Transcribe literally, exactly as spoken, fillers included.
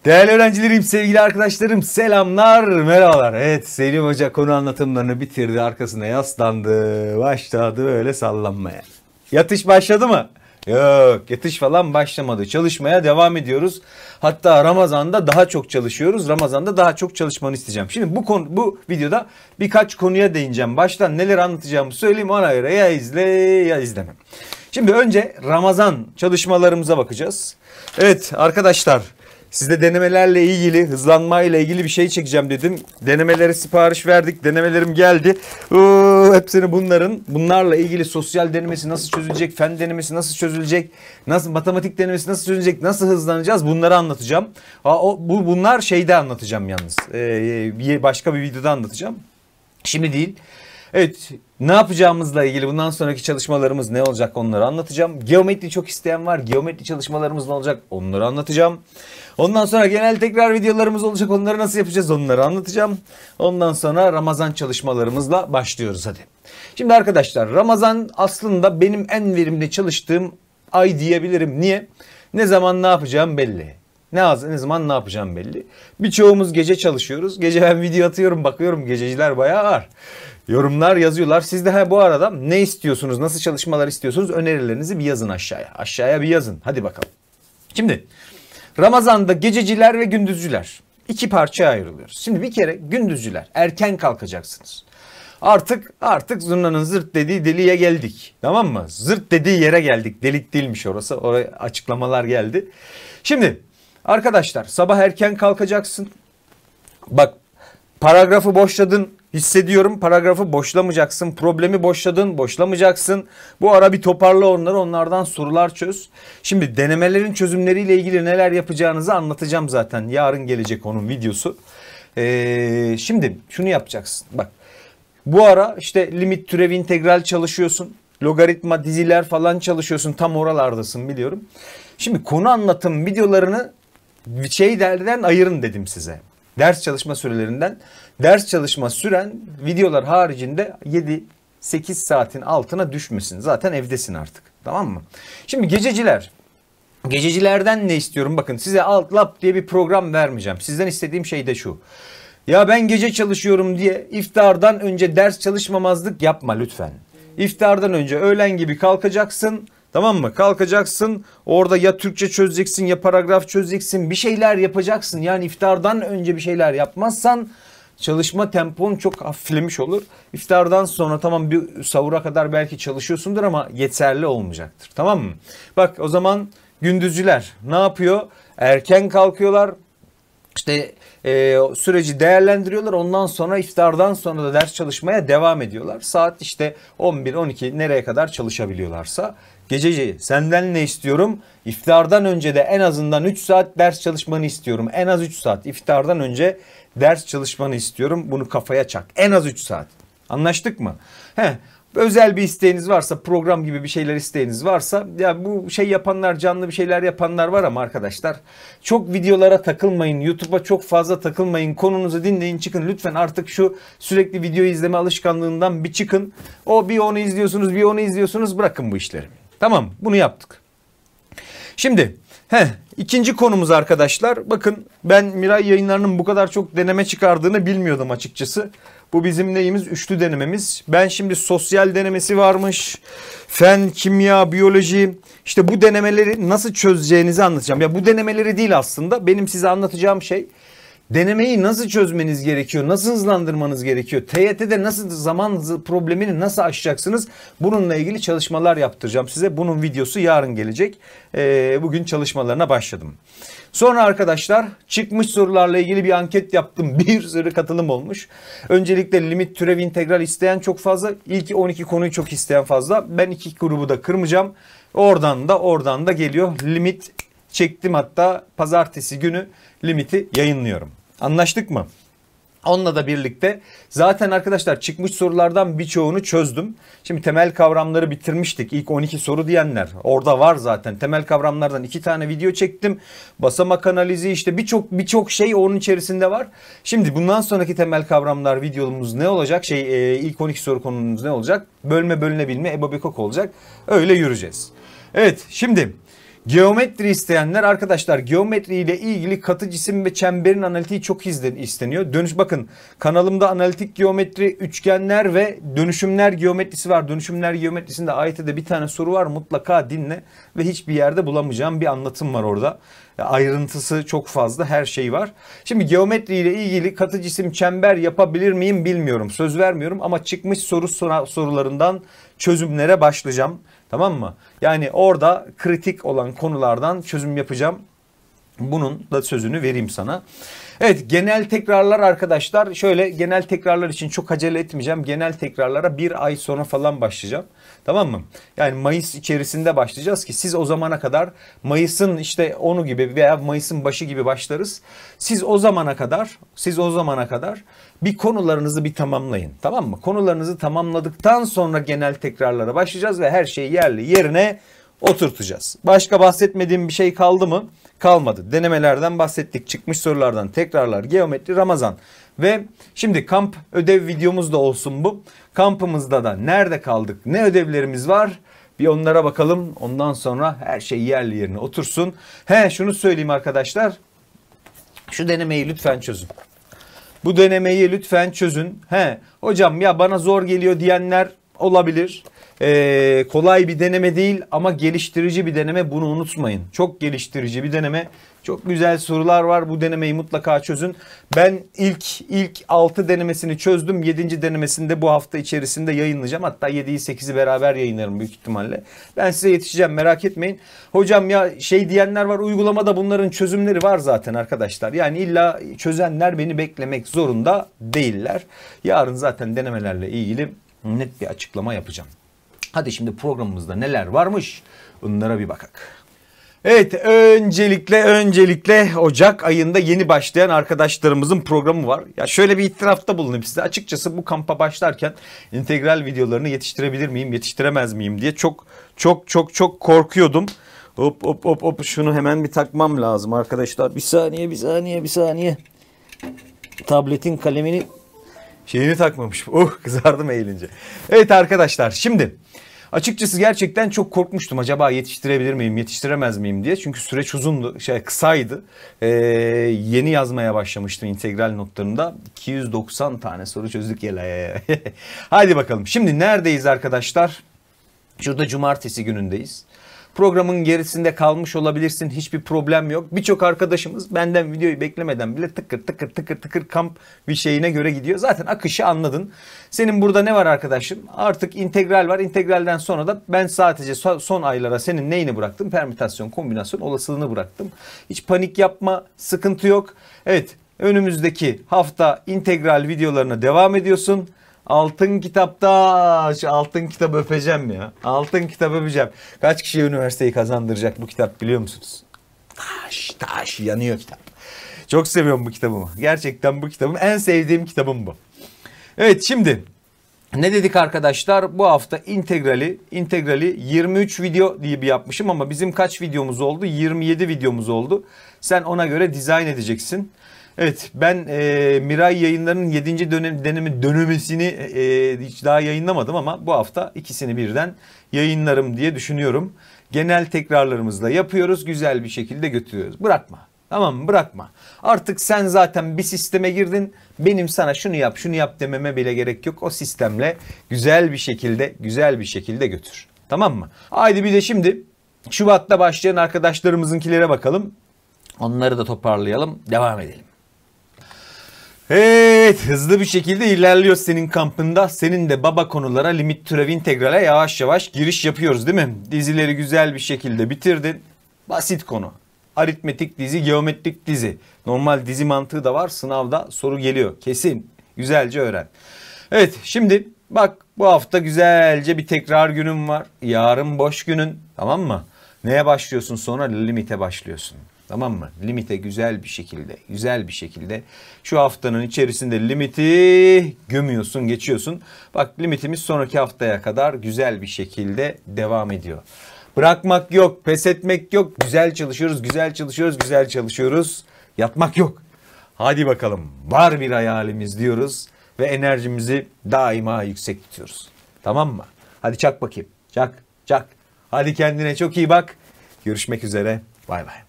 Değerli öğrencilerim, sevgili arkadaşlarım, selamlar, merhabalar. Evet, Selim Hoca konu anlatımlarını bitirdi, arkasına yaslandı, başladı böyle sallanmaya. Yatış başladı mı? Yok, yatış falan başlamadı. Çalışmaya devam ediyoruz. Hatta Ramazan'da daha çok çalışıyoruz. Ramazan'da daha çok çalışmanı isteyeceğim. Şimdi bu konu, bu videoda birkaç konuya değineceğim. Baştan neler anlatacağımı söyleyeyim, ona göre ya izle ya izleme. Şimdi önce Ramazan çalışmalarımıza bakacağız. Evet arkadaşlar, sizde denemelerle ilgili, hızlanmayla ilgili bir şey çekeceğim dedim. Denemelere sipariş verdik. Denemelerim geldi. Oo, hepsini bunların, bunlarla ilgili sosyal denemesi nasıl çözülecek, fen denemesi nasıl çözülecek, nasıl matematik denemesi nasıl çözülecek, nasıl hızlanacağız, bunları anlatacağım. Aa, o, bu bunlar şeyde anlatacağım yalnız. Ee, başka bir videoda anlatacağım. Şimdi değil. Evet, ne yapacağımızla ilgili bundan sonraki çalışmalarımız ne olacak onları anlatacağım. Geometri çok isteyen var. Geometri çalışmalarımız ne olacak onları anlatacağım. Ondan sonra genel tekrar videolarımız olacak. Onları nasıl yapacağız onları anlatacağım. Ondan sonra Ramazan çalışmalarımızla başlıyoruz hadi. Şimdi arkadaşlar, Ramazan aslında benim en verimli çalıştığım ay diyebilirim. Niye? Ne zaman ne yapacağım belli. Ne az, ne zaman ne yapacağım belli. Birçoğumuz gece çalışıyoruz. Gece ben video atıyorum, bakıyorum gececiler bayağı var. Yorumlar yazıyorlar. Siz de ha, bu arada ne istiyorsunuz, nasıl çalışmalar istiyorsunuz, önerilerinizi bir yazın aşağıya. Aşağıya bir yazın. Hadi bakalım. Şimdi Ramazan'da gececiler ve gündüzcüler iki parçaya ayrılıyoruz. Şimdi bir kere gündüzcüler, erken kalkacaksınız. Artık artık zurnanın zırt dediği deliğe geldik. Tamam mı? Zırt dediği yere geldik. Delik değilmiş orası. Oraya açıklamalar geldi. Şimdi arkadaşlar, sabah erken kalkacaksın. Bak, paragrafı boşladın. Hissediyorum, paragrafı boşlamayacaksın. Problemi boşladın, boşlamayacaksın. Bu ara bir toparla onları, onlardan sorular çöz. Şimdi denemelerin çözümleriyle ilgili neler yapacağınızı anlatacağım zaten. Yarın gelecek onun videosu. Ee, şimdi şunu yapacaksın. Bak, bu ara işte limit, türev, integral çalışıyorsun. Logaritma, diziler falan çalışıyorsun. Tam oralardasın biliyorum. Şimdi konu anlatım videolarını şeylerden ayırın dedim size. Ders çalışma sürelerinden. Ders çalışma süren videolar haricinde yedi sekiz saatin altına düşmesin. Zaten evdesin artık. Tamam mı? Şimdi gececiler. Gececilerden ne istiyorum? Bakın, size alt lap diye bir program vermeyeceğim. Sizden istediğim şey de şu. Ya ben gece çalışıyorum diye iftardan önce ders çalışmamazlık yapma lütfen. İftardan önce öğlen gibi kalkacaksın. Tamam mı? Kalkacaksın. Orada ya Türkçe çözeceksin ya paragraf çözeceksin. Bir şeyler yapacaksın. Yani iftardan önce bir şeyler yapmazsan çalışma tempon çok hafiflemiş olur. İftardan sonra tamam, bir sahura kadar belki çalışıyorsundur ama yeterli olmayacaktır. Tamam mı? Bak, o zaman gündüzcüler ne yapıyor? Erken kalkıyorlar. İşte e, süreci değerlendiriyorlar. Ondan sonra iftardan sonra da ders çalışmaya devam ediyorlar. Saat işte on bir on iki nereye kadar çalışabiliyorlarsa. Gececi, senden ne istiyorum? İftardan önce de en azından üç saat ders çalışmanı istiyorum. En az üç saat. İftardan önce ders çalışmanı istiyorum. Bunu kafaya çak. En az üç saat. Anlaştık mı? Heh. Özel bir isteğiniz varsa, program gibi bir şeyler isteğiniz varsa, ya bu şey yapanlar, canlı bir şeyler yapanlar var ama arkadaşlar, çok videolara takılmayın. YouTube'a çok fazla takılmayın. Konunuzu dinleyin, çıkın. Lütfen artık şu sürekli video izleme alışkanlığından bir çıkın. O bir onu izliyorsunuz, bir onu izliyorsunuz. Bırakın bu işleri. Tamam, bunu yaptık. Şimdi heh, ikinci konumuz arkadaşlar. Bakın, ben Miray yayınlarının bu kadar çok deneme çıkardığını bilmiyordum açıkçası. Bu bizim neyimiz? Üçlü denememiz. Ben şimdi sosyal denemesi varmış. Fen, kimya, biyoloji. İşte bu denemeleri nasıl çözeceğinizi anlatacağım. Ya bu denemeleri değil aslında. Benim size anlatacağım şey, denemeyi nasıl çözmeniz gerekiyor? Nasıl hızlandırmanız gerekiyor? T Y T'de nasıl zaman problemini nasıl aşacaksınız? Bununla ilgili çalışmalar yaptıracağım size. Bunun videosu yarın gelecek. Ee, bugün çalışmalarına başladım. Sonra arkadaşlar, çıkmış sorularla ilgili bir anket yaptım. Bir sürü katılım olmuş. Öncelikle limit, türev, integral isteyen çok fazla. İlk on iki konuyu çok isteyen fazla. Ben iki grubu da kırmayacağım. Oradan da oradan da geliyor. Limit çektim, hatta pazartesi günü limiti yayınlıyorum. Anlaştık mı? Onunla da birlikte zaten arkadaşlar çıkmış sorulardan birçoğunu çözdüm. Şimdi temel kavramları bitirmiştik. İlk on iki soru diyenler orada var zaten. Temel kavramlardan iki tane video çektim. Basamak analizi, işte birçok birçok şey onun içerisinde var. Şimdi bundan sonraki temel kavramlar videomuz ne olacak? Şey e, ilk on iki soru konumuz ne olacak? Bölme bölünebilme, EBOB EKOK olacak. Öyle yürüyeceğiz. Evet, şimdi Geometri isteyenler arkadaşlar, geometri ile ilgili katı cisim ve çemberin analitiği çok isteniyor. Dönüş bakın, kanalımda analitik geometri, üçgenler ve dönüşümler geometrisi var. Dönüşümler geometrisinde A Y T'de bir tane soru var, mutlaka dinle ve hiçbir yerde bulamayacağım bir anlatım var orada. Ayrıntısı çok fazla, her şey var. Şimdi geometri ile ilgili katı cisim çember yapabilir miyim bilmiyorum. Söz vermiyorum ama çıkmış soru sorularından çözümlere başlayacağım. Tamam mı? Yani orada kritik olan konulardan çözüm yapacağım. Bunun da sözünü vereyim sana. Evet, genel tekrarlar arkadaşlar. Şöyle, genel tekrarlar için çok acele etmeyeceğim. Genel tekrarlara bir ay sonra falan başlayacağım. Tamam mı? Yani Mayıs içerisinde başlayacağız ki siz o zamana kadar, Mayıs'ın işte onu gibi veya Mayıs'ın başı gibi başlarız. Siz o zamana kadar, siz o zamana kadar bir konularınızı bir tamamlayın. Tamam mı? Konularınızı tamamladıktan sonra genel tekrarlara başlayacağız ve her şeyi yerli yerine oturtacağız. Başka bahsetmediğim bir şey kaldı mı? Kalmadı. Denemelerden bahsettik. Çıkmış sorulardan, tekrarlar, geometri, Ramazan. Ve şimdi kamp ödev videomuz da olsun bu. Kampımızda da nerede kaldık, ne ödevlerimiz var? Bir onlara bakalım. Ondan sonra her şey yerli yerine otursun. He, şunu söyleyeyim arkadaşlar. Şu denemeyi lütfen çözün. Bu denemeyi lütfen çözün. He, hocam ya bana zor geliyor diyenler olabilir. Ee, kolay bir deneme değil ama geliştirici bir deneme, bunu unutmayın. Çok geliştirici bir deneme. Çok güzel sorular var. Bu denemeyi mutlaka çözün. Ben ilk ilk altı denemesini çözdüm. yedinci denemesini de bu hafta içerisinde yayınlayacağım. Hatta yediyi sekizi beraber yayınlarım büyük ihtimalle. Ben size yetişeceğim, merak etmeyin. Hocam ya şey diyenler var, uygulamada bunların çözümleri var zaten arkadaşlar. Yani illa çözenler beni beklemek zorunda değiller. Yarın zaten denemelerle ilgili net bir açıklama yapacağım. Hadi şimdi programımızda neler varmış? Bunlara bir bakak. Evet, öncelikle öncelikle Ocak ayında yeni başlayan arkadaşlarımızın programı var. Ya şöyle bir itirafta bulunayım size. Açıkçası bu kampa başlarken integral videolarını yetiştirebilir miyim, yetiştiremez miyim diye çok çok çok çok korkuyordum. Hop hop hop hop, şunu hemen bir takmam lazım arkadaşlar. Bir saniye, bir saniye, bir saniye. Tabletin kalemini şeyini takmamışım. Oh, kızardım eğilince. Evet arkadaşlar, şimdi açıkçası gerçekten çok korkmuştum. Acaba yetiştirebilir miyim, yetiştiremez miyim diye. Çünkü süreç uzundu, şey kısaydı. Ee, yeni yazmaya başlamıştım integral notlarında. iki yüz doksan tane soru çözdük ya. Hadi bakalım. Şimdi neredeyiz arkadaşlar? Şurada cumartesi günündeyiz. Programın gerisinde kalmış olabilirsin. Hiçbir problem yok. Birçok arkadaşımız benden videoyu beklemeden bile tıkır tıkır tıkır tıkır kamp bir şeyine göre gidiyor. Zaten akışı anladın. Senin burada ne var arkadaşım? Artık integral var. İntegralden sonra da ben sadece son aylara senin neyini bıraktım? Permütasyon, kombinasyon olasılığını bıraktım. Hiç panik yapma. Sıkıntı yok. Evet. Önümüzdeki hafta integral videolarına devam ediyorsun. Altın kitapta, şu altın kitabı öpeceğim ya. Altın kitabı öpeceğim. Kaç kişiye üniversiteyi kazandıracak bu kitap biliyor musunuz? Taş taş yanıyor kitap. Çok seviyorum bu kitabımı. Gerçekten bu kitabım, en sevdiğim kitabım bu. Evet, şimdi ne dedik arkadaşlar? Bu hafta integrali, integrali yirmi üç video diye bir yapmışım ama bizim kaç videomuz oldu? yirmi yedi videomuz oldu. Sen ona göre dizayn edeceksin. Evet, ben e, Miray Yayınları'nın yedinci dönem, denemi dönemesini e, hiç daha yayınlamadım ama bu hafta ikisini birden yayınlarım diye düşünüyorum. Genel tekrarlarımızla yapıyoruz, güzel bir şekilde götürüyoruz. Bırakma, tamam mı? Bırakma. Artık sen zaten bir sisteme girdin. Benim sana şunu yap, şunu yap dememe bile gerek yok. O sistemle güzel bir şekilde, güzel bir şekilde götür. Tamam mı? Haydi bir de şimdi Şubat'ta başlayan arkadaşlarımızınkilere bakalım. Onları da toparlayalım, devam edelim. Evet, hızlı bir şekilde ilerliyor senin kampında. Senin de baba konulara, limit, türev, integrale yavaş yavaş giriş yapıyoruz değil mi? Dizileri güzel bir şekilde bitirdin. Basit konu. Aritmetik dizi, geometrik dizi. Normal dizi mantığı da var. Sınavda soru geliyor. Kesin. Güzelce öğren. Evet, şimdi bak bu hafta güzelce bir tekrar günün var. Yarın boş günün. Tamam mı? Neye başlıyorsun sonra? Limite başlıyorsun. Tamam mı? Limite güzel bir şekilde, güzel bir şekilde şu haftanın içerisinde limiti gömüyorsun, geçiyorsun. Bak, limitimiz sonraki haftaya kadar güzel bir şekilde devam ediyor. Bırakmak yok, pes etmek yok. Güzel çalışıyoruz, güzel çalışıyoruz, güzel çalışıyoruz. Yatmak yok. Hadi bakalım, var bir hayalimiz diyoruz ve enerjimizi daima yüksek tutuyoruz. Tamam mı? Hadi çak bakayım. Çak, çak. Hadi kendine çok iyi bak. Görüşmek üzere. Bay bay.